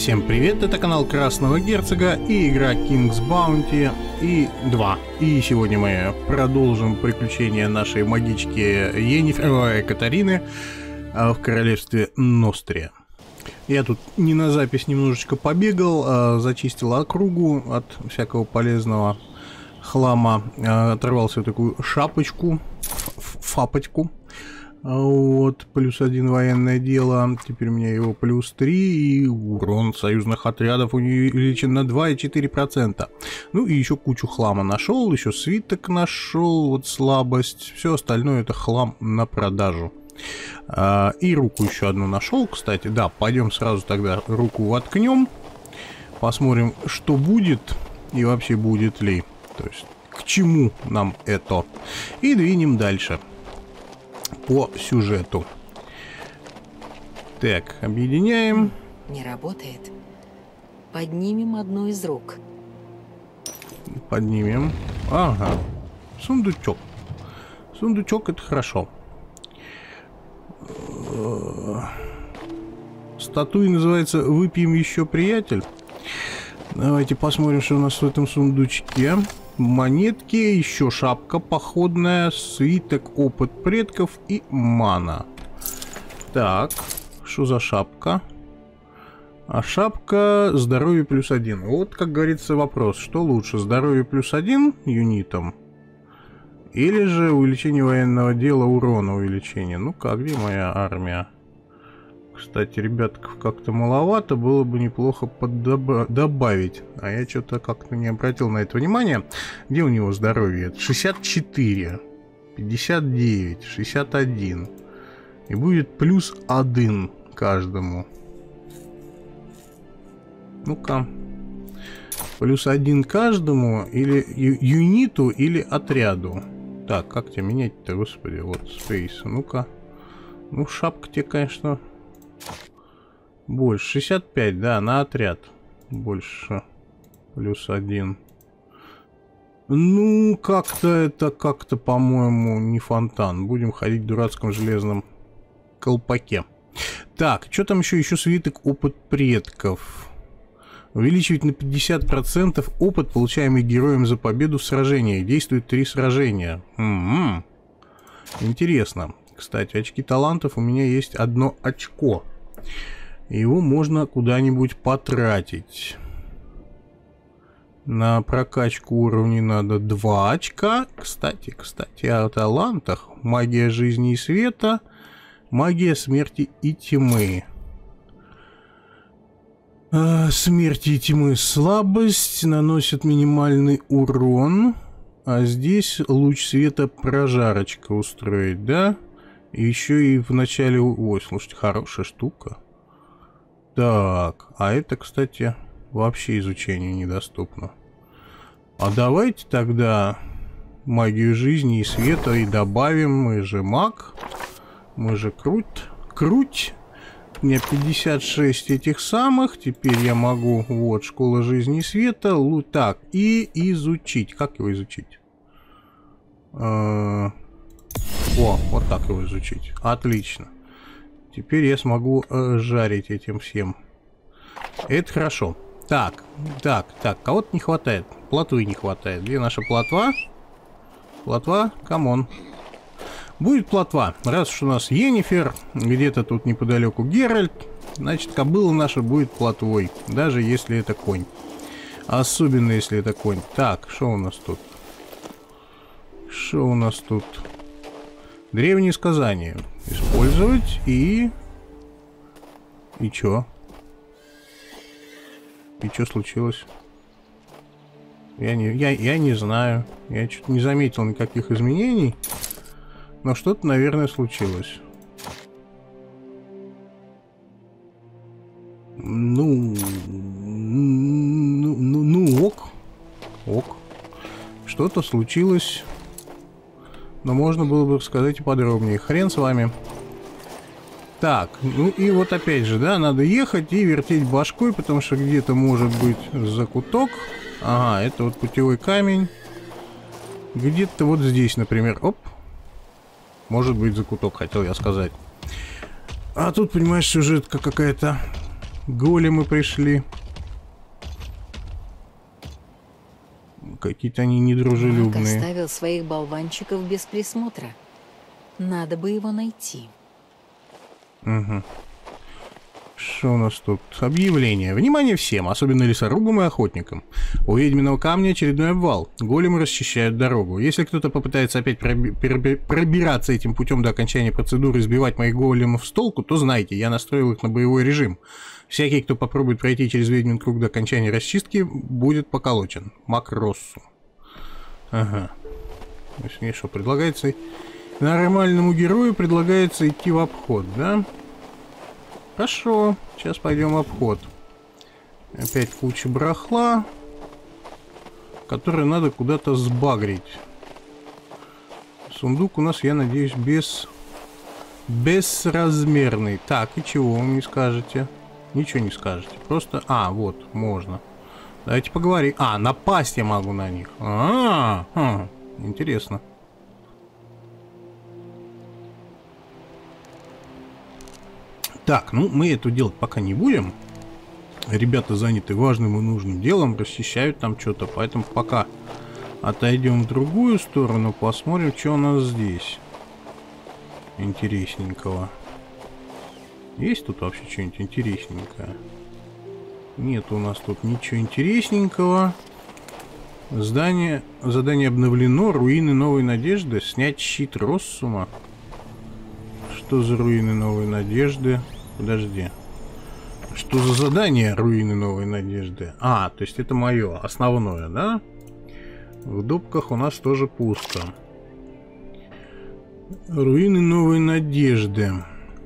Всем привет, это канал Красного Герцога и игра King's Bounty и 2. И сегодня мы продолжим приключения нашей магички Йеннифер Катарины в королевстве Нострия. Я тут не на запись немножечко побегал, зачистил округу от всякого полезного хлама, оторвал себе такую шапочку, фапочку. Вот, +1 военное дело, теперь у меня его +3, и урон союзных отрядов увеличен на 2,4%. Ну и еще кучу хлама нашел, еще свиток нашел, вот слабость, все остальное это хлам на продажу. И руку еще одну нашел, кстати, да, пойдем сразу тогда руку воткнем, посмотрим, что будет и вообще будет ли, то есть к чему нам это, и двинем дальше по сюжету. Так, объединяем. Не работает. Поднимем одну из рук. Поднимем. Ага. Сундучок. Сундучок это хорошо. Статуя называется «Выпьем еще, приятель». Давайте посмотрим, что у нас в этом сундучке. Монетки, еще шапка походная, свиток, опыт предков и мана. Так, что за шапка? А шапка здоровье +1. Вот, как говорится, вопрос, что лучше, здоровье +1 юнитом? Или же увеличение военного дела, урона увеличение? Ну-ка, где моя армия? Кстати, ребятков как-то маловато, было бы неплохо добавить. А я что-то как-то не обратил на это внимания. Где у него здоровье? 64, 59, 61. И будет +1 каждому. Ну-ка. +1 каждому, или юниту, или отряду. Так, как тебя менять-то, господи? Вот, Space. Ну-ка. Ну, шапка тебе, конечно... Больше. 65, да, на отряд. Больше. +1. Ну, как-то это, как-то, по-моему, не фонтан. Будем ходить в дурацком железном колпаке. Так, что там еще? Еще свиток опыт предков. Увеличивать на 50% опыт, получаемый героем за победу в сражении. Действует 3 сражения. Интересно. Кстати, очки талантов у меня есть 1 очко. Его можно куда-нибудь потратить. На прокачку уровней надо 2 очка. Кстати, о талантах. Магия жизни и света. Магия смерти и тьмы. Смерти и тьмы слабость. Наносит минимальный урон. А здесь луч света прожарочка устроить, да? И еще и в начале... Ой, слушайте, хорошая штука. Так, а это, кстати, вообще изучению недоступно. А давайте тогда магию жизни и света и добавим. Мы же маг. Мы же круть. У меня 56 этих самых. Теперь я могу... Вот, школа жизни и света. Так, и изучить. Как его изучить? О, вот так его изучить. Отлично. Теперь я смогу жарить этим всем. Это хорошо. Так. Кого-то не хватает. Плотвы не хватает. Где наша плотва? Плотва, камон. Будет плотва. Раз уж у нас Йеннифер, где-то тут неподалеку Геральт, значит, кобыла наша будет плотвой. Даже если это конь. Особенно если это конь. Так, что у нас тут? Что у нас тут? Древние сказания. Использовать и... И чё? И чё случилось? Я не знаю. Я что-то не заметил никаких изменений. Но что-то, наверное, случилось. Ну, ок. Что-то случилось. Но можно было бы сказать и подробнее. Хрен с вами. Так, ну и вот опять же, да, надо ехать и вертеть башкой, потому что где-то может быть закуток. Ага, это вот путевой камень. Где-то вот здесь, например. Оп. Может быть закуток, хотел я сказать. А тут, понимаешь, сюжетка какая-то големы пришли. Какие-то они недружелюбные. Маг оставил своих болванчиков без присмотра. Надо бы его найти. Угу. Что у нас тут? Объявление. Внимание всем, особенно лесорубам и охотникам. У ведьминого камня очередной обвал. Големы расчищают дорогу. Если кто-то попытается опять пробираться этим путем до окончания процедуры и сбивать моих големов с толку, то знайте, я настроил их на боевой режим. Всякий, кто попробует пройти через ведьмин круг до окончания расчистки, будет поколочен. Мак Россу. Ага. Мне что, предлагается... Нормальному герою предлагается идти в обход, да? Хорошо, сейчас пойдем в обход. Опять куча барахла, который надо куда-то сбагрить. Сундук у нас, я надеюсь, безразмерный. Так, и чего вы не скажете? Ничего не скажете. Просто... А, вот, можно. Давайте поговорим. А, напасть я могу на них. Интересно. Так, ну мы это делать пока не будем. Ребята заняты важным и нужным делом, расчищают там что-то, поэтому пока отойдем в другую сторону, посмотрим, что у нас здесь интересненького. Есть тут вообще что-нибудь интересненькое? Нет у нас тут ничего интересненького. Задание обновлено. Руины Новой Надежды. Снять щит Россума. Что за руины Новой Надежды? Подожди. Что за задание руины Новой Надежды? А, то есть это мое основное, да? В допках у нас тоже пусто. Руины Новой Надежды.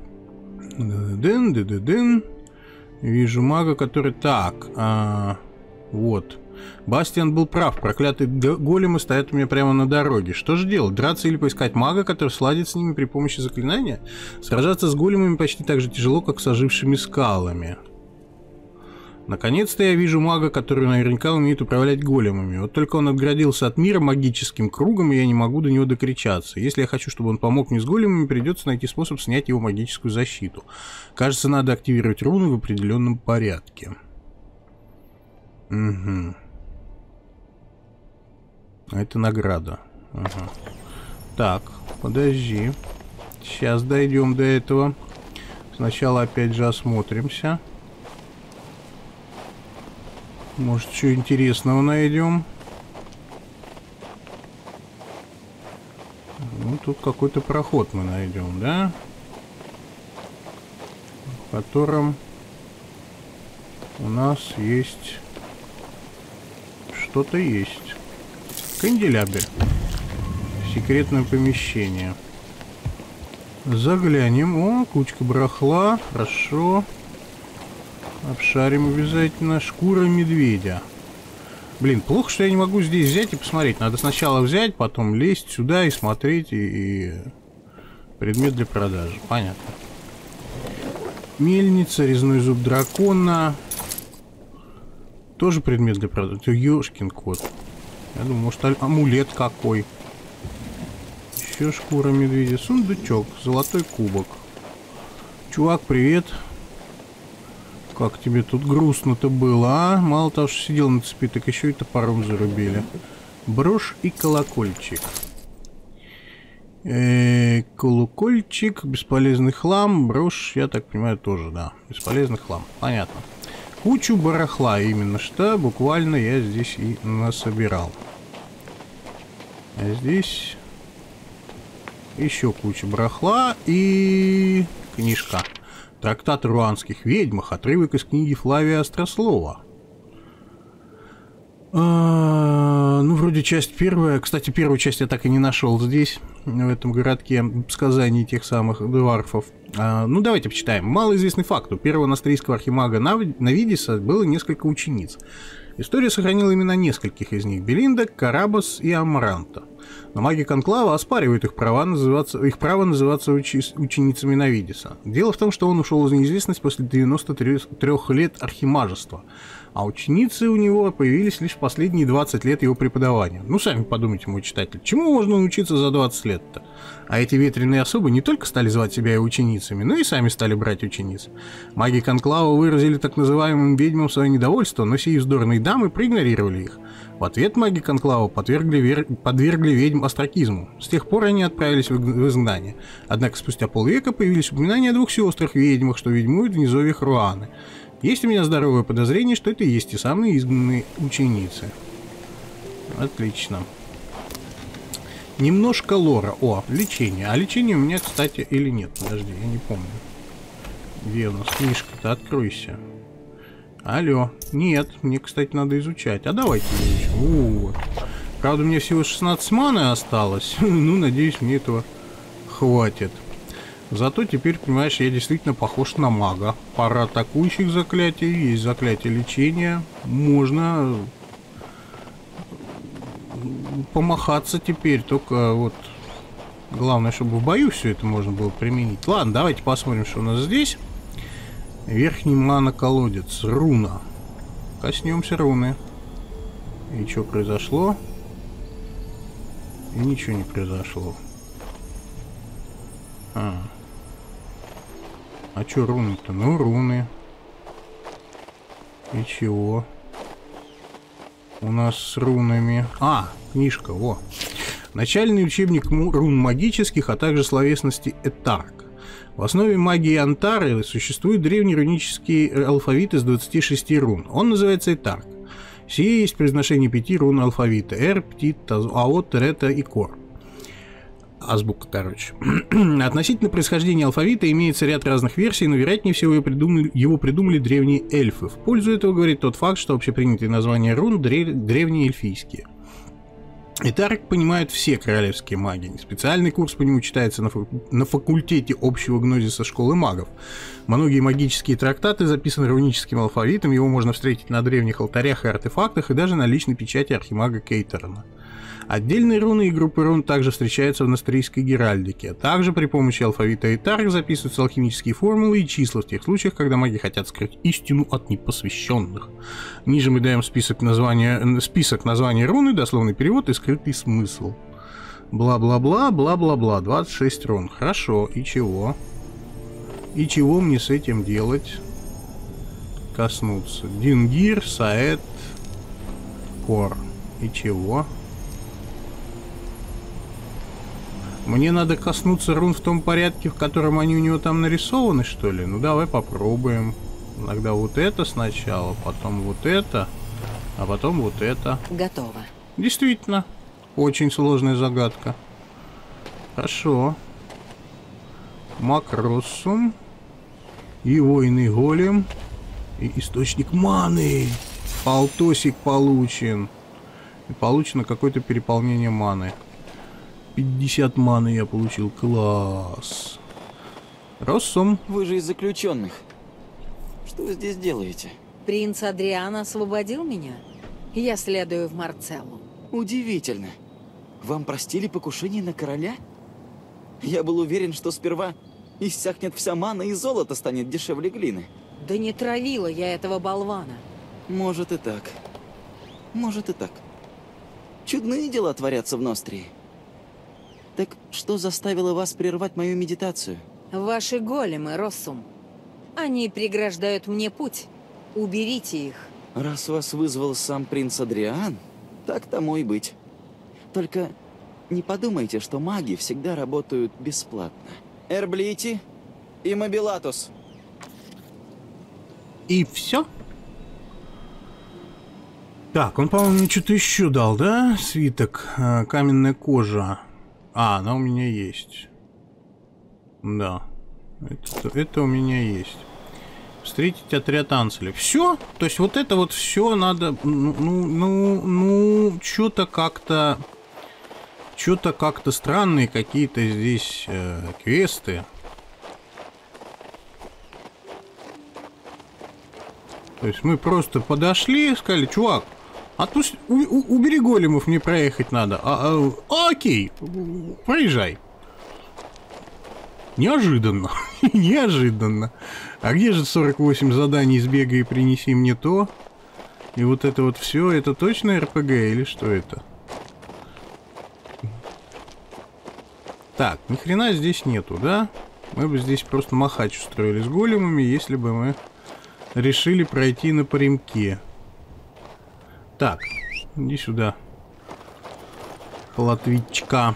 Дын. Вижу мага, который... Так, вот. Бастиан был прав, проклятые големы стоят у меня прямо на дороге. Что же делать? Драться или поискать мага, который сладит с ними при помощи заклинания? Сражаться с големами почти так же тяжело, как с ожившими скалами. Наконец-то я вижу мага, который наверняка умеет управлять големами. Вот только он отгородился от мира магическим кругом, и я не могу до него докричаться. Если я хочу, чтобы он помог мне с големами, придется найти способ снять его магическую защиту. Кажется, надо активировать руны в определенном порядке. Угу. А это награда. Ага. Так, подожди. Сейчас дойдем до этого. Сначала опять же осмотримся. Может, что интересного найдем. Ну, тут какой-то проход мы найдем, да? В котором у нас есть... Что-то есть. Канделябр. Секретное помещение. Заглянем. О, кучка барахла. Хорошо. Обшарим обязательно. Шкура медведя. Блин, плохо, что я не могу здесь взять и посмотреть. Надо сначала взять, потом лезть сюда и смотреть. И... Предмет для продажи. Понятно. Мельница, резной зуб дракона. Тоже предмет для продажи. Это ёшкин кот. Я думаю, может, амулет какой. Еще шкура медведя. Сундучок. Золотой кубок. Чувак, привет. Как тебе тут грустно-то было, а? Мало того, что сидел на цепи, так еще и топором зарубили. Брошь и колокольчик. Колокольчик. Бесполезный хлам. Брошь, я так понимаю, тоже, да. Бесполезный хлам. Понятно. Кучу барахла именно что буквально я здесь и насобирал. А здесь еще куча барахла и книжка. Трактат о руанских ведьмах. Отрывок из книги Флавия Острослова. Ну, вроде часть первая. Кстати, первую часть я так и не нашел здесь, в этом городке, сказаний тех самых дварфов. Ну, давайте почитаем. Малоизвестный факт. У первого настрийского архимага Навидиса было несколько учениц. История сохранила имена нескольких из них: Белинда, Карабас и Амаранта. Но маги Конклава оспаривают их право называться ученицами Навидиса. Дело в том, что он ушел из неизвестности после 93 лет архимажества. А ученицы у него появились лишь в последние 20 лет его преподавания. Ну, сами подумайте, мой читатель, чему можно научиться за 20 лет-то? А эти ветреные особы не только стали звать себя и ученицами, но и сами стали брать учениц. Маги Конклава выразили так называемым ведьмам свое недовольство, но сии вздорные дамы проигнорировали их. В ответ маги Конклава подвергли ведьм остракизму. С тех пор они отправились в изгнание. Однако спустя полвека появились упоминания о 2 сестрах-ведьмах, что ведьмуют в низовьях Руаны. Есть у меня здоровое подозрение, что это и есть те самые изгнанные ученицы. Отлично. Немножко лора. О, лечение. А лечение у меня, кстати, или нет? Подожди, я не помню. Где у нас книжка-то? Откройся. Алло. Нет, мне, кстати, надо изучать. А давайте изучим. Правда, у меня всего 16 маны осталось. Ну, надеюсь, мне этого хватит. Зато теперь, понимаешь, я действительно похож на мага. Пара атакующих заклятий, есть заклятие лечения. Можно помахаться теперь, только вот главное, чтобы в бою все это можно было применить. Ладно, давайте посмотрим, что у нас здесь. Верхний мана-колодец, руна. Коснемся руны. И что произошло? И ничего не произошло. А чё руны-то? Ну, руны. И чего? У нас с рунами... книжка, во. Начальный учебник рун магических, а также словесности Этарк. В основе магии Антары существует древний рунический алфавит из 26 рун. Он называется Этарк. Сие есть произношение 5 рун алфавита. Эр, Птит, Аот, Рета и Кор. Азбука, короче. Относительно происхождения алфавита имеется ряд разных версий, но вероятнее всего его придумали древние эльфы. В пользу этого говорит тот факт, что общепринятые названия рун древние эльфийские. Этарк понимают все королевские маги. Специальный курс по нему читается на факультете общего гнозиса школы магов. Многие магические трактаты записаны руническим алфавитом, его можно встретить на древних алтарях и артефактах, и даже на личной печати архимага Кейтерна. Отдельные руны и группы рун также встречаются в настрийской геральдике. Также при помощи алфавита Этарк записываются алхимические формулы и числа в тех случаях, когда маги хотят скрыть истину от непосвященных. Ниже мы даем список названий руны, дословный перевод и скрытый смысл. Бла-бла-бла, бла-бла-бла. 26 рун. Хорошо. И чего? И чего мне с этим делать? Коснуться. Дингир, Саэт, Кор. И чего? Мне надо коснуться рун в том порядке, в котором они у него там нарисованы, что ли? Ну, давай попробуем. Иногда вот это сначала, потом вот это, а потом вот это. Готово. Действительно, очень сложная загадка. Хорошо. Макроссум. И воинный голем. И источник маны. Полтосик получен. И получено какое-то переполнение маны. 50 маны я получил. Класс. Россум. Вы же из заключенных. Что вы здесь делаете? Принц Адриан освободил меня. Я следую в Марцеллу. Удивительно. Вам простили покушение на короля? Я был уверен, что сперва иссякнет вся мана и золото станет дешевле глины. Да не травила я этого болвана. Может и так. Может и так. Чудные дела творятся в Нострии. Так что заставило вас прервать мою медитацию? Ваши големы, Россум. Они преграждают мне путь. Уберите их. Раз вас вызвал сам принц Адриан, так тому и быть. Только не подумайте, что маги всегда работают бесплатно. Эрблити и Мобилатус. И все? Так, он, по-моему, мне что-то еще дал, да? Свиток. Каменная кожа. Она у меня есть. Да. Это у меня есть. Встретить отряд Анселя. Все? То есть вот это вот все надо... Ну, что-то как-то... Что-то как-то странные какие-то здесь квесты. То есть мы просто подошли и сказали: чувак, убери големов, мне проехать надо. Окей, проезжай. Неожиданно. Неожиданно. А где же 48 заданий? Сбегай и принеси мне то? И вот это вот все, это точно РПГ или что это? Так, ни хрена здесь нету, да? Мы бы здесь просто махач устроили с големами, если бы мы решили пройти напрямки. Так, иди сюда. Плотвичка.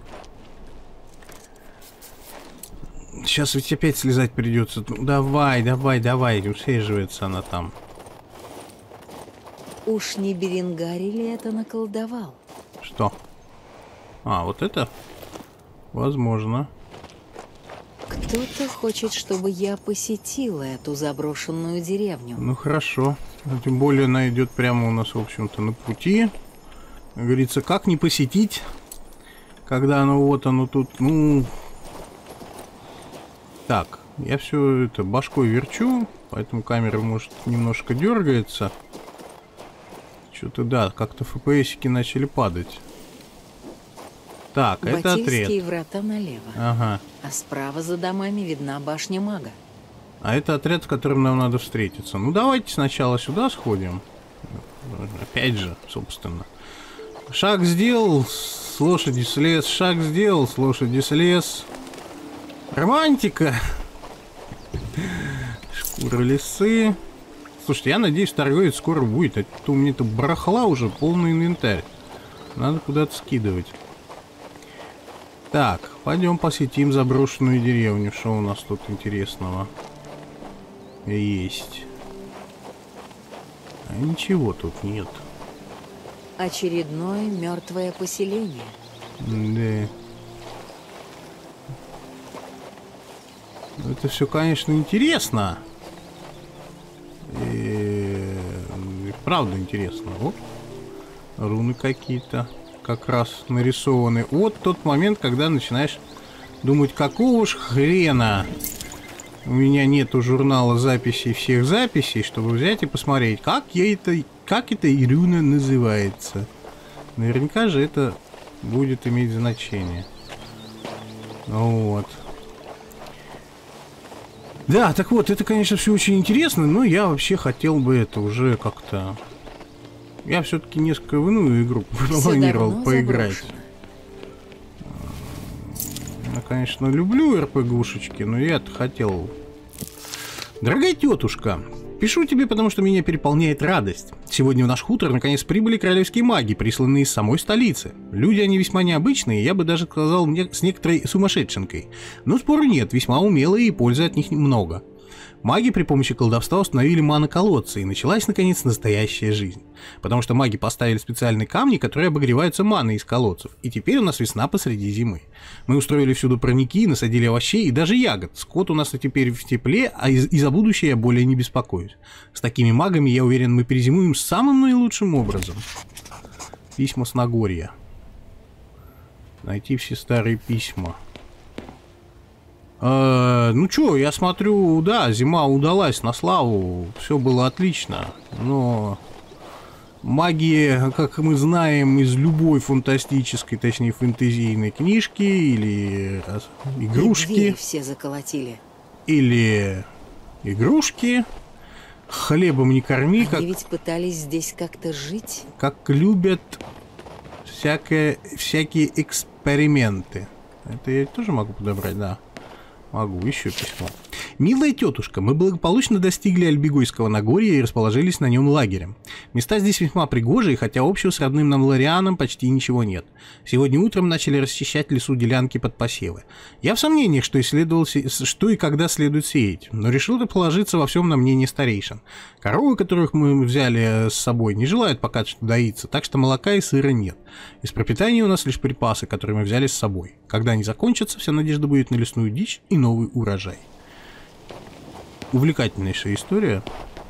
Сейчас ведь опять слезать придется. Ну, давай, давай, давай. Усаживается она там. Уж не Беренгари ли это наколдовал? Что? А, вот это? Возможно. Кто-то хочет, чтобы я посетила эту заброшенную деревню. Ну хорошо. Тем более она идет прямо у нас, в общем-то, на пути. Как говорится, как не посетить, когда оно вот оно тут, ну... Так, я все это башкой верчу, поэтому камера, может, немножко дергается. Что-то, да, как-то ФПСики начали падать. Так, это отряд. Батильские врата налево. Ага. А справа за домами видна башня мага. А это отряд, с которым нам надо встретиться. Ну, давайте сначала сюда сходим. Опять же, собственно. Шаг сделал, с лошади слез. Шаг сделал, с лошади слез. Романтика. Шкура лисы. Слушайте, я надеюсь, торговец скоро будет. А то у меня тут барахла уже, полный инвентарь. Надо куда-то скидывать. Так, пойдем посетим заброшенную деревню. Что у нас тут интересного есть? А ничего тут нет. Очередное мертвое поселение. Да. Это все, конечно, интересно. Правда интересно. Оп. Руны какие-то как раз нарисованы. Вот тот момент, когда начинаешь думать, какого ж хрена у меня нету журнала записей всех записей, чтобы взять и посмотреть, как это руна называется. Наверняка же это будет иметь значение. Вот. Да, так вот, это, конечно, все очень интересно, но я вообще хотел бы это уже как-то... Я все-таки несколько в иную игру планировал поиграть. Заброшено. Я, конечно, люблю РПГушечки, но я-то хотел... Дорогая тетушка, пишу тебе, потому что меня переполняет радость. Сегодня в наш хутор наконец прибыли королевские маги, присланные из самой столицы. Люди они весьма необычные, я бы даже сказал, с некоторой сумасшедшенкой. Но спору нет, весьма умелые и пользы от них много. Маги при помощи колдовства установили мано-колодцы, и началась, наконец, настоящая жизнь. Потому что маги поставили специальные камни, которые обогреваются маной из колодцев, и теперь у нас весна посреди зимы. Мы устроили всюду парники, насадили овощей и даже ягод. Скот у нас теперь в тепле, а и за будущее я более не беспокоюсь. С такими магами, я уверен, мы перезимуем самым наилучшим образом. Письма с Нагорья. Найти все старые письма. Ну чё, я смотрю, да, зима удалась на славу, все было отлично, но магия, как мы знаем из любой фантастической, точнее фэнтезийной книжки или игрушки, двери все заколотили. Или игрушки, хлебом не корми, Они ведь пытались здесь как-то жить. Как любят всякие эксперименты. Это я тоже могу подобрать, да. Могу, еще письмо. Милая тетушка, мы благополучно достигли Альбегойского Нагорья и расположились на нем лагерем. Места здесь весьма пригожие, хотя общего с родным нам Лорианом почти ничего нет. Сегодня утром начали расчищать лесу делянки под посевы. Я в сомнениях, что и когда следует сеять, но решил положиться во всем на мнение старейшин. Коровы, которых мы взяли с собой, не желают пока что доиться, так что молока и сыра нет. Из пропитания у нас лишь припасы, которые мы взяли с собой. Когда они закончатся, вся надежда будет на лесную дичь и новый урожай. Увлекательнейшая история.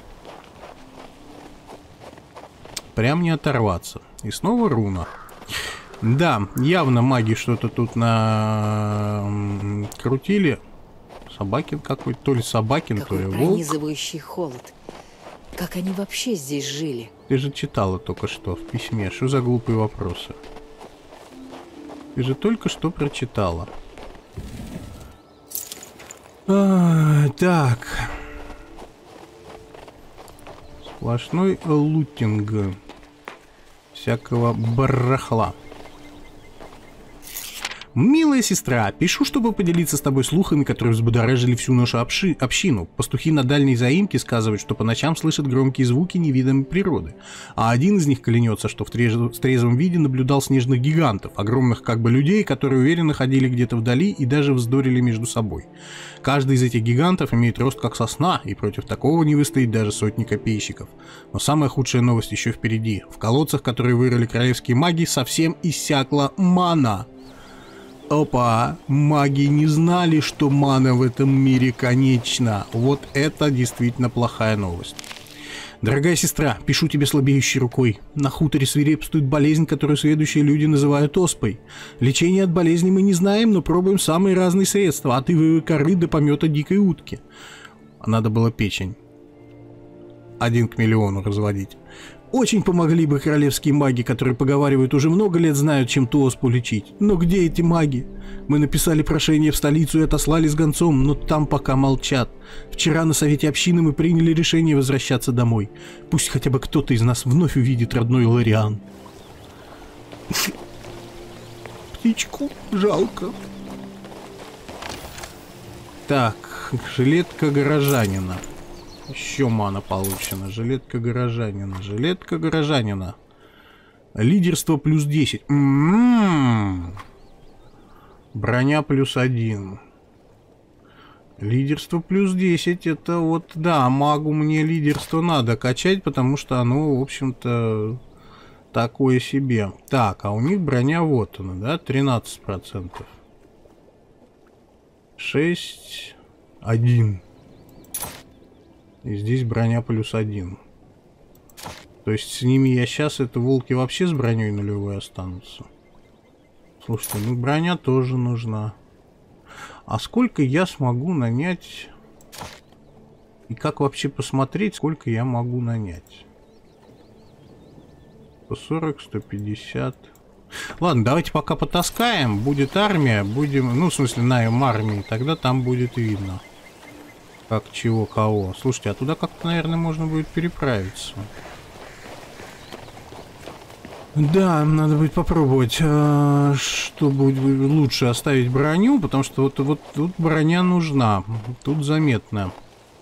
Прям не оторваться. И снова руна. Да, явно маги что-то тут крутили. Собакин какой-то, то ли Собакин, какой то ли волк. Пронизывающий холод. Как они вообще здесь жили? Ты же читала только что в письме. Что за глупые вопросы? Ты же только что прочитала. Так. Сплошной лутинг всякого барахла. Милая сестра, пишу, чтобы поделиться с тобой слухами, которые взбудоражили всю нашу общину. Пастухи на дальней заимке сказывают, что по ночам слышат громкие звуки невиданной природы. А один из них клянется, что в трезвом виде наблюдал снежных гигантов, огромных как бы людей, которые уверенно ходили где-то вдали и даже вздорили между собой. Каждый из этих гигантов имеет рост как сосна, и против такого не выстоит даже сотни копейщиков. Но самая худшая новость еще впереди. В колодцах, которые вырыли королевские маги, совсем иссякла мана. Опа, маги не знали, что мана в этом мире конечна. Вот это действительно плохая новость. Дорогая сестра, пишу тебе слабеющей рукой. На хуторе свирепствует болезнь, которую сведущие люди называют оспой. Лечение от болезни мы не знаем, но пробуем самые разные средства, от ивовой коры до помета дикой утки. Надо было печень 1 к миллиону разводить. Очень помогли бы королевские маги, которые, поговаривают, уже много лет знают, чем ту оспу лечить. Но где эти маги? Мы написали прошение в столицу и отослали с гонцом, но там пока молчат. Вчера на совете общины мы приняли решение возвращаться домой. Пусть хотя бы кто-то из нас вновь увидит родной Лориан. Птичку жалко. Так, жилетка горожанина. Еще мана получена. Жилетка горожанина. Жилетка горожанина. Лидерство плюс 10. Броня плюс 1. Лидерство плюс 10. Это вот, да, магу мне лидерство надо качать, потому что оно, в общем-то, такое себе. Так, а у них броня вот она, да, 13%. 6, 1. И здесь броня плюс 1. То есть с ними я сейчас, это волки вообще с броней нулевой останутся. Слушайте, ну броня тоже нужна. А сколько я смогу нанять? И как вообще посмотреть, сколько я могу нанять? 140, 150. Ладно, давайте пока потаскаем. Будет армия, будем... Ну, в смысле, найм армии. Тогда там будет видно. Как, чего, кого. Слушайте, а туда как-то, наверное, можно будет переправиться. Да, надо будет попробовать, что будет лучше оставить броню, потому что вот тут броня нужна. Тут заметно.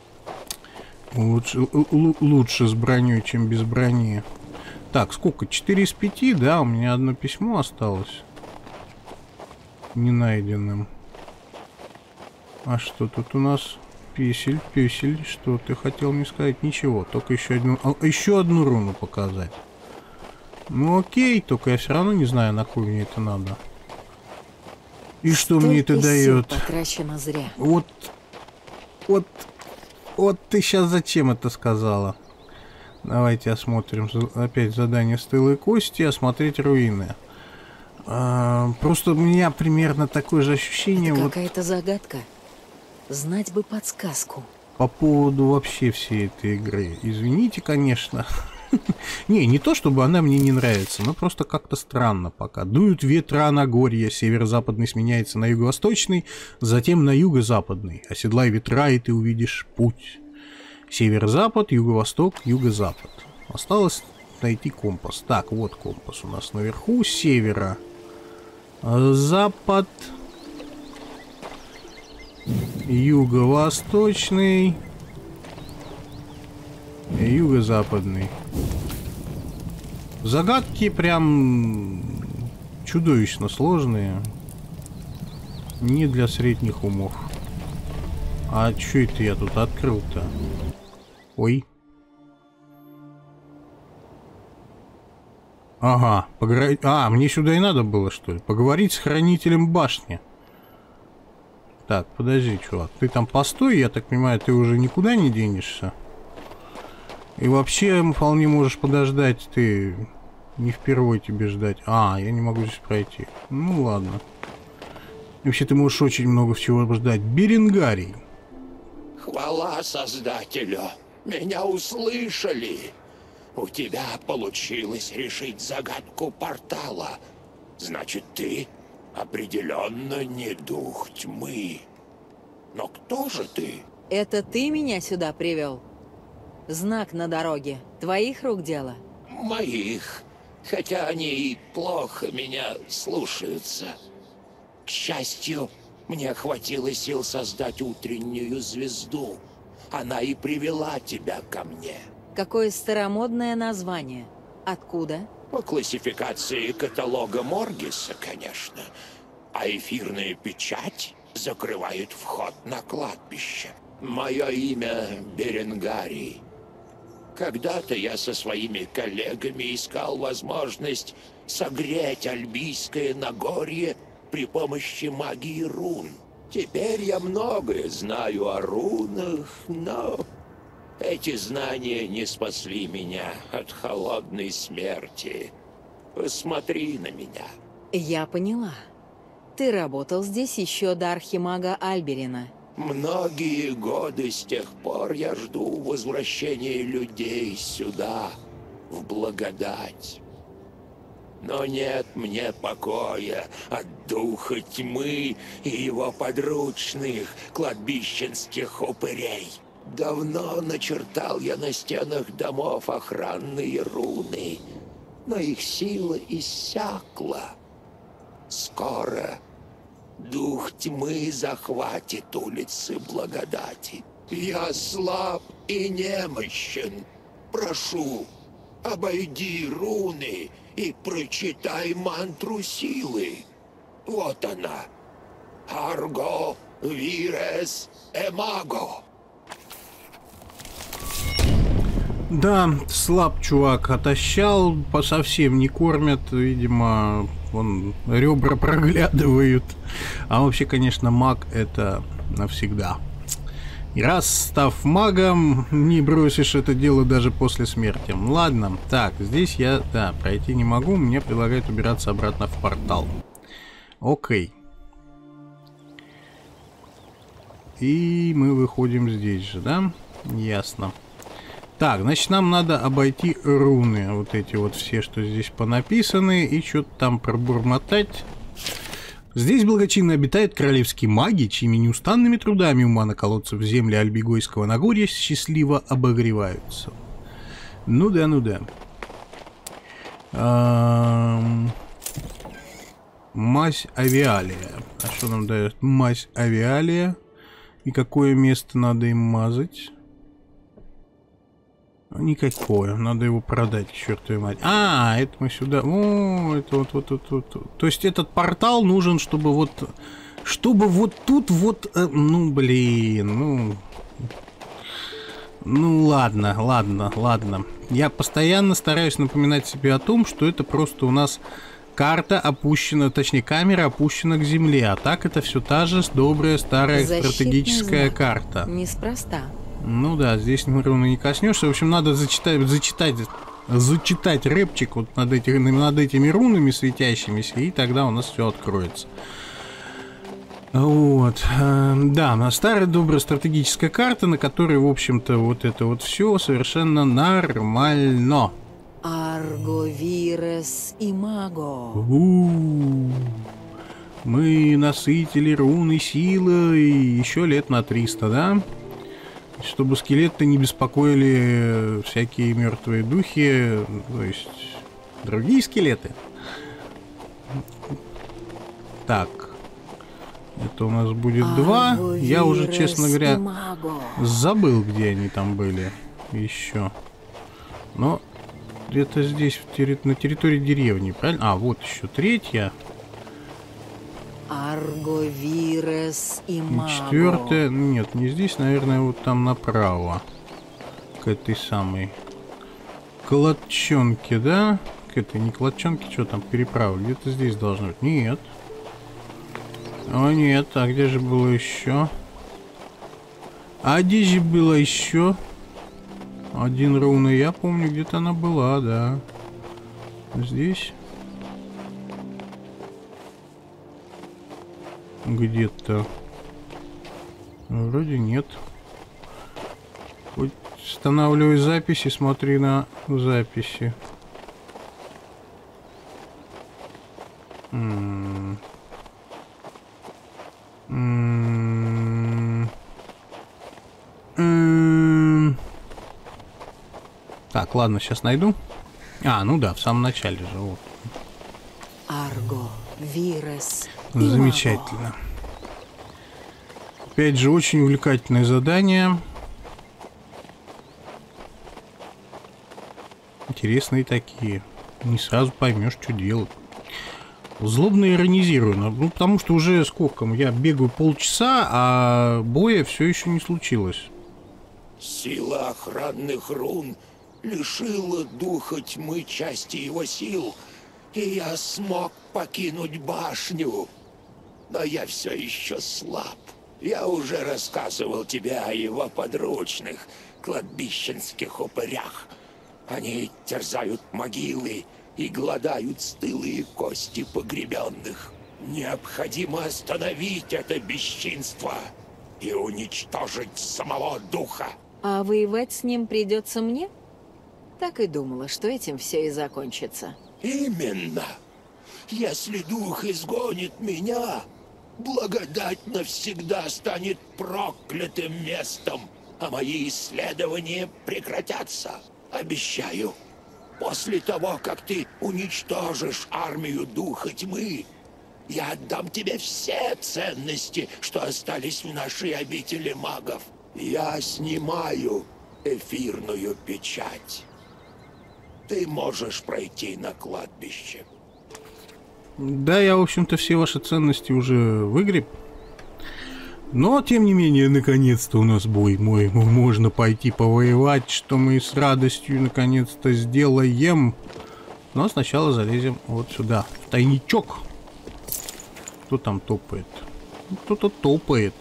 Лучше с броней, чем без брони. Так, сколько? 4 из 5, да? У меня одно письмо осталось. Не найденным. А что тут у нас? Песель, что ты хотел мне сказать? Ничего, только еще одну руну показать. Ну окей, только я все равно не знаю, на кой мне это надо. И что мне это дает? Потрачено зря. Вот ты сейчас зачем это сказала? Давайте осмотрим. Опять задание стылой кости, осмотреть руины. Просто у меня примерно такое же ощущение. Это какая-то загадка. Знать бы подсказку. По поводу вообще всей этой игры. Извините, конечно. Не то, чтобы она мне не нравится, но просто как-то странно пока. Дуют ветра на Нагорья, северо-западный сменяется на юго-восточный, затем на юго-западный. Оседлай ветра, и ты увидишь путь. Северо-запад, юго-восток, юго-запад. Осталось найти компас. Так, вот компас у нас наверху. Севера. Запад. Юго-восточный. Юго-западный. Загадки прям чудовищно сложные. Не для средних умов. А что это я тут открыл-то? Ой. Ага, мне сюда и надо было, что ли? Поговорить с хранителем башни. Так, подожди, чувак. Ты там постой, я так понимаю, ты уже никуда не денешься. И вообще, вполне можешь подождать, ты не впервой тебе ждать. Я не могу здесь пройти. Ну ладно. И вообще, ты можешь очень много чего ждать. Беренгарий. Хвала Создателю! Меня услышали! У тебя получилось решить загадку портала. Значит, ты определенно не дух тьмы. Но кто же ты? Это ты меня сюда привел? Знак на дороге. Твоих рук дело? Моих. Хотя они и плохо меня слушаются. К счастью, мне хватило сил создать утреннюю звезду. Она и привела тебя ко мне. Какое старомодное название. Откуда? По классификации каталога Моргиса, конечно. А эфирная печать закрывает вход на кладбище. Мое имя Беренгарий. Когда-то я со своими коллегами искал возможность согреть Альбийское Нагорье при помощи магии рун. Теперь я многое знаю о рунах, но эти знания не спасли меня от холодной смерти. Посмотри на меня. Я поняла. Ты работал здесь еще до архимага Альберина. Многие годы с тех пор я жду возвращения людей сюда, в благодать. Но нет мне покоя от духа тьмы и его подручных кладбищенских упырей. Давно начертал я на стенах домов охранные руны, но их сила иссякла. Скоро дух тьмы захватит улицы благодати. Я слаб и немощен. Прошу, обойди руны и прочитай мантру силы. Вот она. Арго вирес эмаго. Да, слаб чувак, отощал, совсем не кормят, видимо, вон ребра проглядывают. А вообще, конечно, маг это навсегда. И раз став магом, не бросишь это дело даже после смерти. Ладно, так, здесь я, да, пройти не могу, мне предлагают убираться обратно в портал. Окей. И мы выходим здесь же, да? Ясно. Так, значит, нам надо обойти руны, вот эти вот все, что здесь понаписаны, и что-то там пробормотать. Здесь благочинно обитают королевские маги, чьими неустанными трудами умана колодцев в земле Альбигойского Нагорья счастливо обогреваются. Ну да, ну да. Мазь авиалия. А что нам дает? Мазь авиалия. И какое место надо им мазать? Никакое. Надо его продать, к чертовой мать. А, это мы сюда. О, это вот. То есть этот портал нужен, чтобы вот... Чтобы вот тут вот... ну, блин, ну, ладно. Я постоянно стараюсь напоминать себе о том, что это просто у нас карта опущена, точнее, камера опущена к земле. А так это все та же добрая старая стратегическая знак. карта. Неспроста. Ну да, здесь руны не коснешься. В общем, надо зачитать рэпчик вот над этими рунами светящимися, и тогда у нас все откроется. Вот. Да, старая добрая стратегическая карта, на которой, в общем-то, вот это вот все совершенно нормально. Арго вирес имаго. Мы насытили руны силой еще лет на 300, да? Чтобы скелеты не беспокоили всякие мертвые духи, то есть другие скелеты. Так, это у нас будет 2. Я уже, честно говоря, забыл, где они там были еще. Но где-то здесь, на территории деревни, правильно? А, вот еще 3. Арго вирес имаго. 4. Нет, не здесь, наверное, вот там направо. К этой самой кладчонке, да? К этой не кладчонке, что там, переправа. Где-то здесь должно быть. Нет. О, нет. А где же было еще? А где же было еще? 1 руна, я помню, где-то она была, да. Здесь. Где-то. Вроде нет. Хоть устанавливай записи, смотри на записи. Так, ладно, сейчас найду. А, ну да, в самом начале же. Вот. Арго, Вирес. Замечательно. Опять же, очень увлекательное задание. Интересные такие. Не сразу поймешь, что делать. Злобно иронизирую. Ну, потому что уже сколько? Я бегаю полчаса, а боя все еще не случилось. Сила охранных рун лишила духа тьмы части его сил, и я смог покинуть башню. Но я все еще слаб. Я уже рассказывал тебе о его подручных, кладбищенских упырях. Они терзают могилы и гладают стылые кости погребенных. Необходимо остановить это бесчинство и уничтожить самого духа. А воевать с ним придется мне? Так и думала, что этим все и закончится. Именно. Если дух изгонит меня, благодать навсегда станет проклятым местом, а мои исследования прекратятся. Обещаю, после того, как ты уничтожишь армию духа тьмы, я отдам тебе все ценности, что остались в нашей обители магов. Я снимаю эфирную печать. Ты можешь пройти на кладбище. Да, я, в общем-то, все ваши ценности уже выгреб. Но, тем не менее, наконец-то у нас бой мой. Можно пойти повоевать, что мы с радостью наконец-то сделаем. Но сначала залезем вот сюда, в тайничок. Кто там топает? Кто-то топает.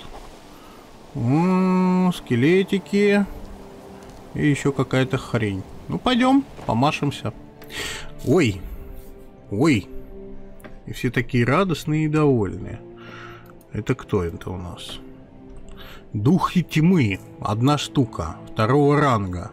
Скелетики. И еще какая-то хрень. Ну, пойдем, помашемся. Ой. Ой. И все такие радостные и довольные. Это кто это у нас? Духи тьмы. 1 штука. 2-го ранга.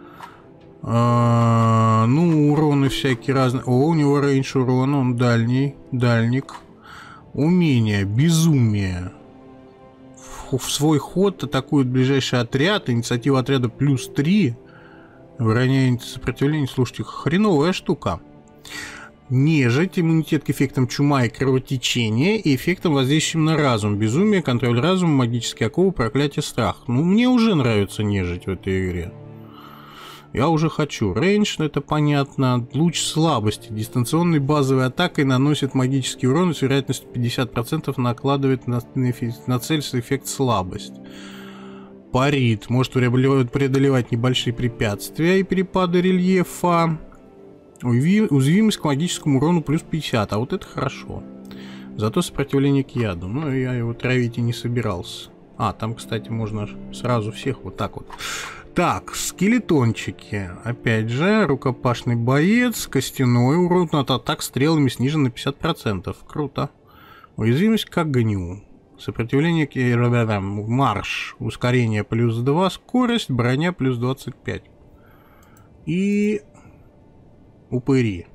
Ну, уроны всякие разные. О, у него рейндж урона. Он дальник. Умение. Безумие. В свой ход атакует ближайший отряд. Инициатива отряда +3. Выравняет сопротивление. Слушайте, хреновая штука. Нежить, иммунитет к эффектам чума и кровотечения и эффектам, воздействующим на разум. Безумие, контроль разума, магические оковы, проклятие, страх. Ну, мне уже нравится нежить в этой игре. Я уже хочу. Рейндж, это понятно. Луч слабости. Дистанционной базовой атакой наносит магический урон и с вероятностью 50% накладывает на цель эффект слабость. Парит. Может преодолевать небольшие препятствия и перепады рельефа. Уязвимость к магическому урону +50, а вот это хорошо. Зато сопротивление к яду. Ну, я его травить и не собирался. А, там, кстати, можно сразу всех вот так вот. Так, скелетончики. Опять же, рукопашный боец, костяной урон от атак стрелами снижен на 50%. Круто. Уязвимость к огню. Сопротивление к... Марш. Ускорение +2, скорость, броня +25. И... упыри.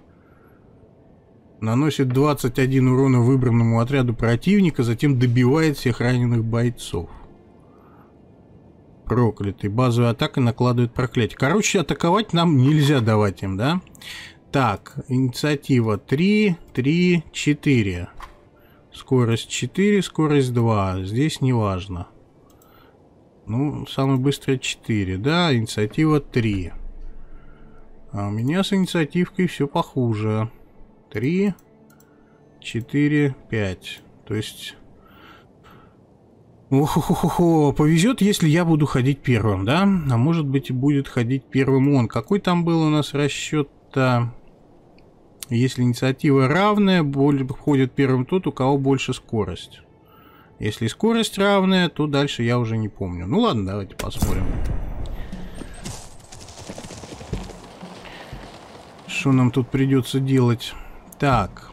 Наносит 21 урона выбранному отряду противника, затем добивает всех раненых бойцов. Проклятый. Базовая атака накладывает проклятие. Короче, атаковать нам нельзя давать им, да? Так, инициатива 3, 3, 4. Скорость 4, скорость 2. Здесь не важно. Ну, самый быстрый 4, да? Инициатива 3. А у меня с инициативкой все похуже. 3, 4, 5. То есть... Ох-хо-хо-хо. Повезет, если я буду ходить первым, да? А может быть и будет ходить первым он. Какой там был у нас расчет-то? Если инициатива равная, ходит первым тот, у кого больше скорость. Если скорость равная, то дальше я уже не помню. Ну ладно, давайте посмотрим. Что нам тут придется делать? Так.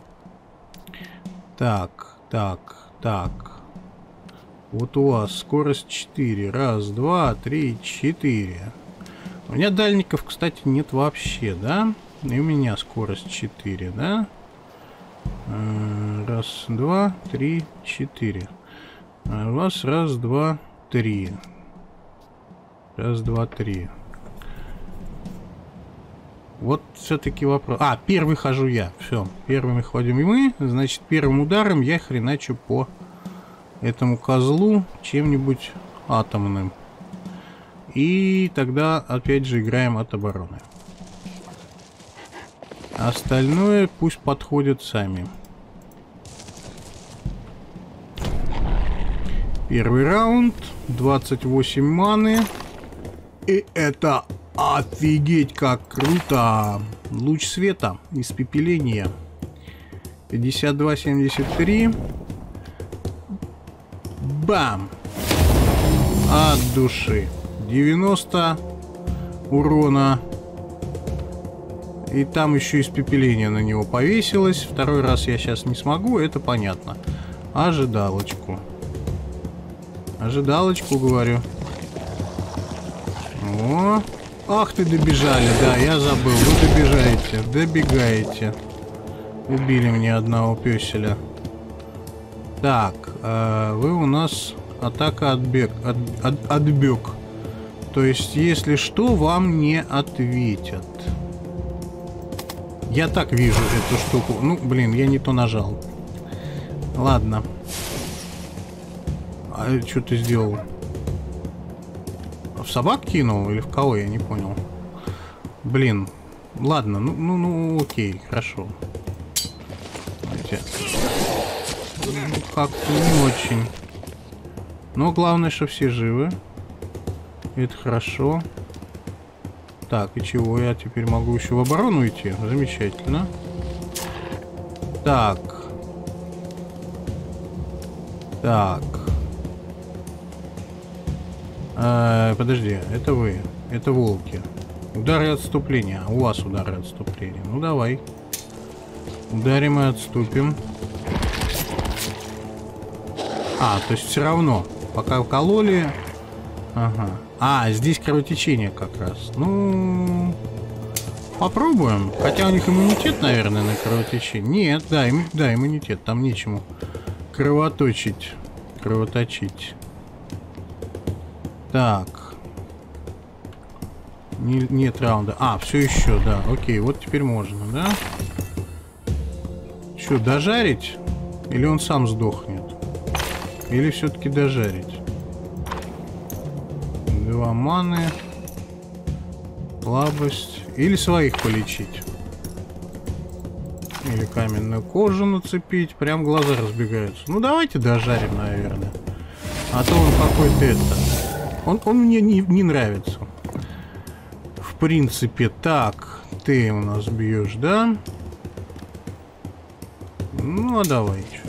Вот у вас скорость 4. Раз, два, 3, 4. У меня дальников, кстати, нет вообще, да? И у меня скорость 4, да? Раз, два, 3, 4. А у вас раз, два, 3. Раз, два, 3. Вот все-таки вопрос. А, первый хожу я. Все, первыми ходим и мы. Значит, первым ударом я хреначу по этому козлу чем-нибудь атомным. И тогда опять же играем от обороны. Остальное пусть подходят сами. Первый раунд. 28 маны. И это офигеть как круто. Луч света. Испепеление. 52-73. Бам! От души. 90 урона. И там еще испепеление на него повесилось. Второй раз я сейчас не смогу, это понятно. Ожидалочку. Ожидалочку, говорю. О! Ах ты, добежали, да, я забыл. Вы добежаете, добегаете. Убили мне одного пёселя. Так, вы у нас атака отбег. То есть, если что, вам не ответят. Я так вижу эту штуку. Ну, блин, я не то нажал. Ладно. А что ты сделал? В собак кинул или в кого? Я не понял. Блин. Ладно, ну окей, хорошо. Давайте. Ну, как-то не очень. Но главное, что все живы. Это хорошо. Так, и чего? Я теперь могу еще в оборону идти? Замечательно. Так. Так. Подожди, это вы. Это волки. Удары отступления. У вас удары отступления. Ну, давай. Ударим и отступим. А, то есть все равно. Пока укололи... Ага. А, здесь кровотечение как раз. Ну... Попробуем. Хотя у них иммунитет, наверное, на кровотечение. Нет, да, иммунитет. Там нечему кровоточить. Кровоточить. Так. Нет раунда. А, все еще, да. Окей, вот теперь можно, да? Что, дожарить? Или он сам сдохнет? Или все-таки дожарить? 2 маны. Слабость. Или своих полечить. Или каменную кожу нацепить. Прям глаза разбегаются. Ну, давайте дожарим, наверное. А то он какой-то это... Он мне не нравится. В принципе, так. Ты у нас бьешь, да? Ну, а давай, что?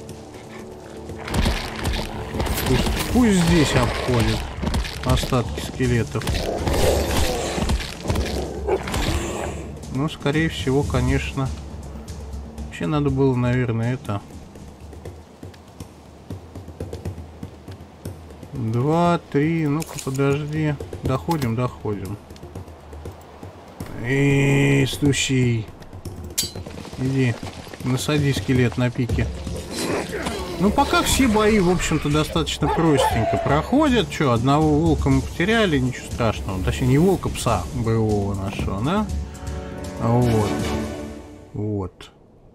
Пусть здесь обходит остатки скелетов. Ну, скорее всего, конечно. Вообще надо было, наверное, это... 2, 3, ну-ка, подожди. Доходим. Стущий. Иди, насади скелет на пике. Ну, пока все бои, в общем-то, достаточно простенько проходят. Что, одного волка мы потеряли, ничего страшного. Точнее, не волка, пса боевого нашего, да? Вот.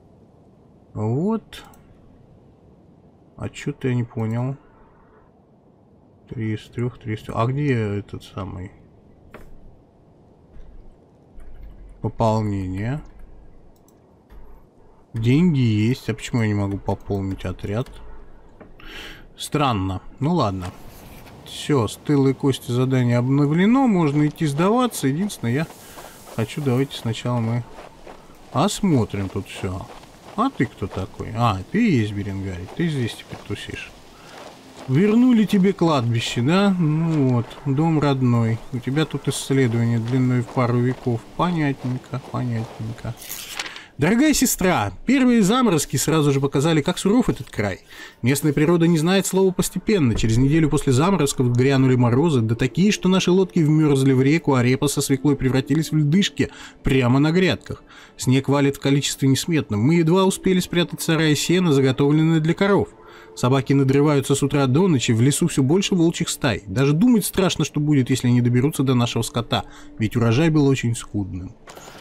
А что-то я не понял. 3 из 3, 3 из 3. А где этот самый? Пополнение. Деньги есть. А почему я не могу пополнить отряд? Странно. Ну ладно. Все, стылы и кости задание обновлено. Можно идти сдаваться. Единственное, я хочу, давайте сначала мы осмотрим тут все. А ты кто такой? А, ты и есть Беренгарий. Ты здесь теперь тусишь. Вернули тебе кладбище, да? Ну вот, дом родной. У тебя тут исследование длиной в пару веков. Понятненько. Дорогая сестра, первые заморозки сразу же показали, как суров этот край. Местная природа не знает слова постепенно. Через неделю после заморозков грянули морозы, да такие, что наши лодки вмерзли в реку, а репа со свеклой превратились в льдышки прямо на грядках. Снег валит в количестве несметном. Мы едва успели спрятать в сарае сено, заготовленное для коров. Собаки надрываются с утра до ночи, в лесу все больше волчьих стай. Даже думать страшно, что будет, если они доберутся до нашего скота, ведь урожай был очень скудным.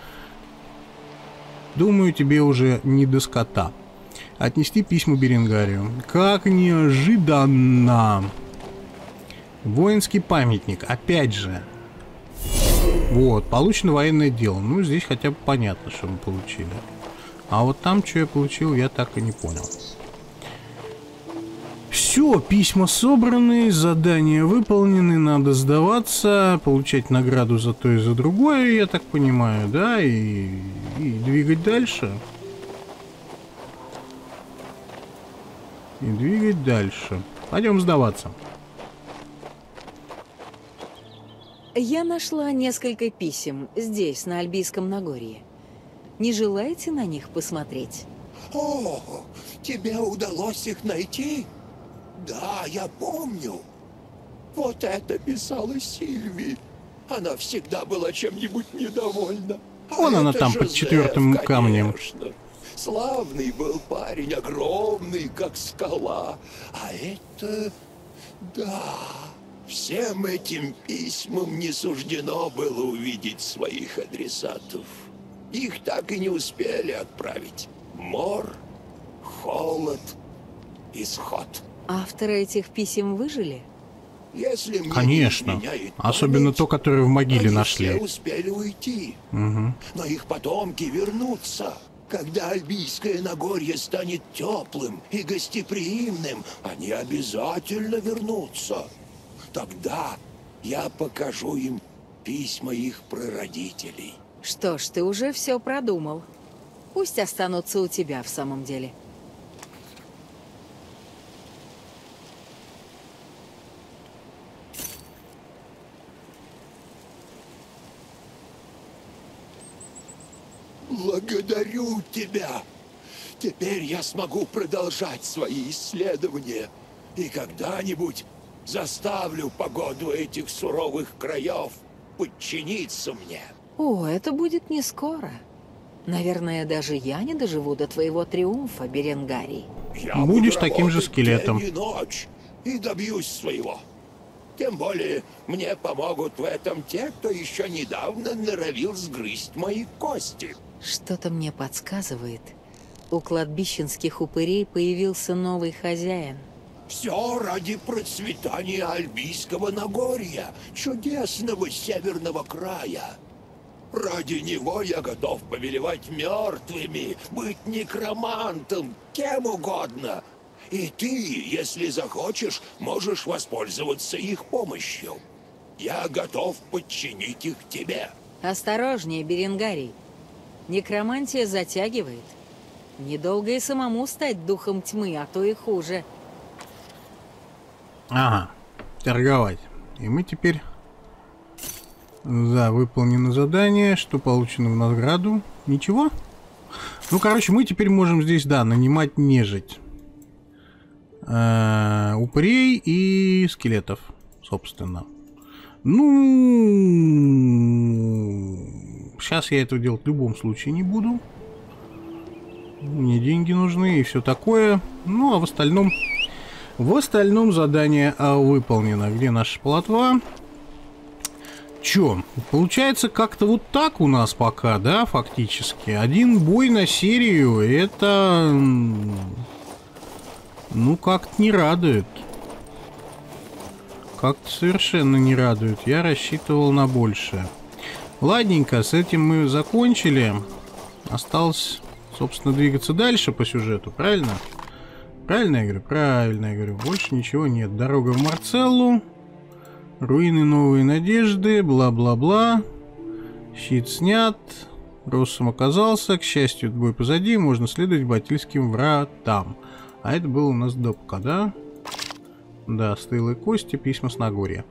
Думаю, тебе уже не до скота. Отнести письма Беренгарию. Как неожиданно! Воинский памятник, опять же. Вот, получено военное дело. Ну, здесь хотя бы понятно, что мы получили. А вот там, что я получил, я так и не понял. Все, письма собраны, задания выполнены, надо сдаваться, получать награду за то и за другое, я так понимаю, да, и двигать дальше. И двигать дальше. Пойдем сдаваться. Я нашла несколько писем здесь, на Альбийском Нагорье. Не желаете на них посмотреть? О, тебе удалось их найти? Да, я помню. Вот это писала Сильви. Она всегда была чем-нибудь недовольна. Вон она там, под 4-м камнем. Славный был парень, огромный, как скала. А это... Да... Всем этим письмам не суждено было увидеть своих адресатов. Их так и не успели отправить. Мор, холод, исход. Авторы этих писем выжили? Если мне Конечно. не изменяет Особенно память, то, которое в могиле они нашли. все успели уйти. Угу. Но их потомки вернутся. Когда Альбийское Нагорье станет теплым и гостеприимным, они обязательно вернутся. Тогда я покажу им письма их прародителей. Что ж, ты уже все продумал. Пусть останутся у тебя в самом деле. Благодарю тебя. Теперь я смогу продолжать свои исследования. И когда-нибудь заставлю погоду этих суровых краев подчиниться мне. О, это будет не скоро. Наверное, даже я не доживу до твоего триумфа, Беренгарий. Я Будешь буду таким же работать скелетом. день и ночь и добьюсь своего. Тем более мне помогут в этом те, кто еще недавно норовил сгрызть мои кости. Что-то мне подсказывает. У кладбищенских упырей появился новый хозяин. Все ради процветания Альбийского Нагорья, чудесного северного края. Ради него я готов повелевать мертвыми, быть некромантом, кем угодно. И ты, если захочешь, можешь воспользоваться их помощью. Я готов подчинить их тебе. Осторожнее, Беренгарий. Некромантия затягивает. Недолго и самому стать духом тьмы, а то и хуже. Ага, торговать. И мы теперь... За выполнено задание. Что получено в награду? Ничего? Ну, короче, мы теперь можем здесь, да, нанимать нежить. Упырей и скелетов, собственно. Ну... Сейчас я этого делать в любом случае не буду. Мне деньги нужны и все такое. Ну, а в остальном... В остальном задание выполнено. Где наша плотва? Чё? Получается как-то вот так у нас пока, да, фактически. Один бой на серию, это... Ну, как-то не радует. Как-то совершенно не радует. Я рассчитывал на большее. Ладненько, с этим мы закончили. Осталось, собственно, двигаться дальше по сюжету, правильно? Правильно я говорю? Правильно я говорю. Больше ничего нет. Дорога в Марцеллу. Руины Новой Надежды. Бла-бла-бла. Щит снят. Россом оказался. К счастью, бой позади. Можно следовать Батильским вратам. А это было у нас допка, да? Да, стылые кости, письма с Нагорья.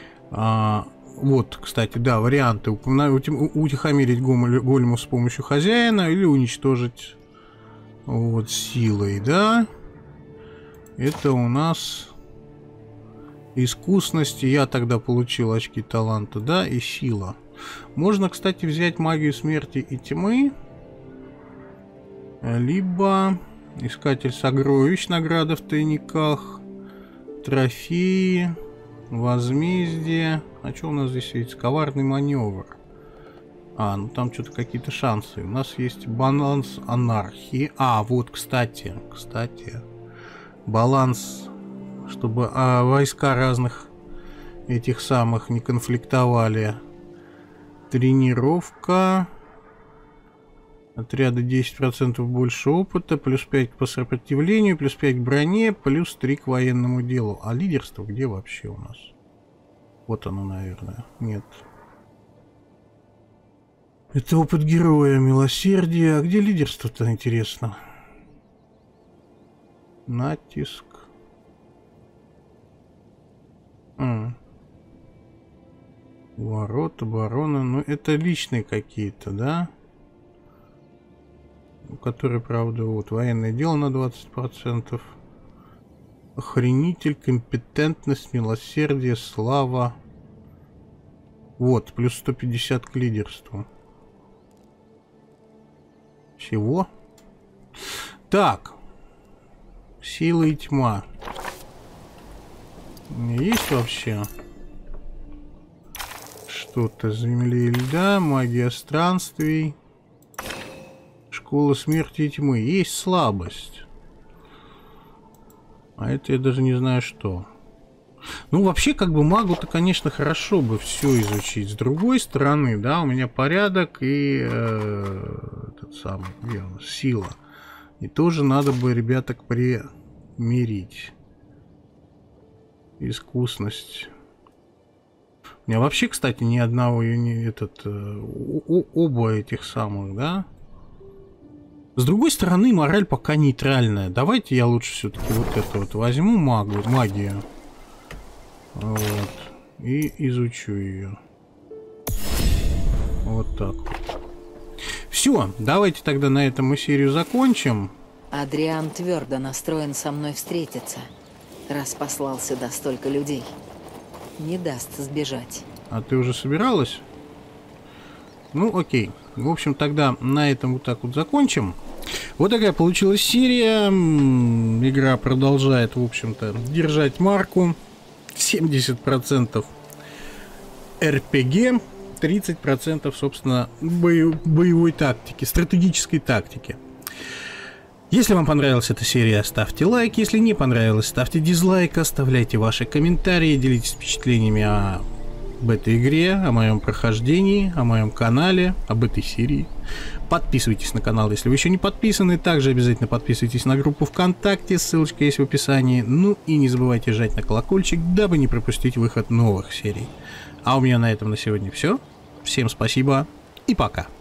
Вот, кстати, да, варианты. Утихомирить голема с помощью хозяина или уничтожить вот силой, да? Это у нас искусность. Я тогда получил очки таланта, да, и сила. Можно, кстати, взять магию смерти и тьмы. Либо Искатель сокровищ, награда в тайниках, трофеи, возмездие. А что у нас здесь есть? Коварный маневр. А, ну там что-то какие-то шансы. У нас есть баланс анархии. А, вот, кстати, баланс, чтобы войска разных этих самых не конфликтовали. Тренировка. Отряда 10% больше опыта, плюс 5 по сопротивлению, плюс 5 к броне, плюс 3 к военному делу. А лидерство где вообще у нас? Вот оно, наверное. Нет. Это опыт героя, милосердие. А где лидерство-то, интересно? Натиск. Ворот, оборона. Ну, это личные какие-то, да? Которые, правда, вот, военное дело на 20%. Охренитель, компетентность, милосердие, слава. Вот, плюс 150 к лидерству. Всего? Так. Сила и тьма. У меня есть вообще что-то? Земли и льда, магия странствий, школа смерти и тьмы. Есть слабость. А это я даже не знаю что. Ну, вообще, как бы магу-то, конечно, хорошо бы все изучить. С другой стороны, да, у меня порядок и этот самый, где у нас, сила. И тоже надо бы, ребяток, примирить. Искусность. У меня вообще, кстати, ни одного, оба этих самых, да. С другой стороны, мораль пока нейтральная. Давайте я лучше все-таки вот это вот возьму магию. Вот. И изучу ее. Вот так вот. Все, давайте тогда на этом мы серию закончим. Адриан твердо настроен со мной встретиться, раз послал сюда столько людей. Не даст сбежать. А ты уже собиралась? Ну, окей. В общем, тогда на этом вот так вот закончим. Вот такая получилась серия. Игра продолжает, в общем-то, держать марку. 70% RPG, 30%, собственно, боевой тактики, стратегической тактики. Если вам понравилась эта серия, ставьте лайк. Если не понравилось, ставьте дизлайк. Оставляйте ваши комментарии, делитесь впечатлениями об этой игре, о моем прохождении, о моем канале, об этой серии. Подписывайтесь на канал, если вы еще не подписаны. Также обязательно подписывайтесь на группу ВКонтакте, ссылочка есть в описании. Ну и не забывайте жать на колокольчик, дабы не пропустить выход новых серий. А у меня на этом на сегодня все. Всем спасибо и пока.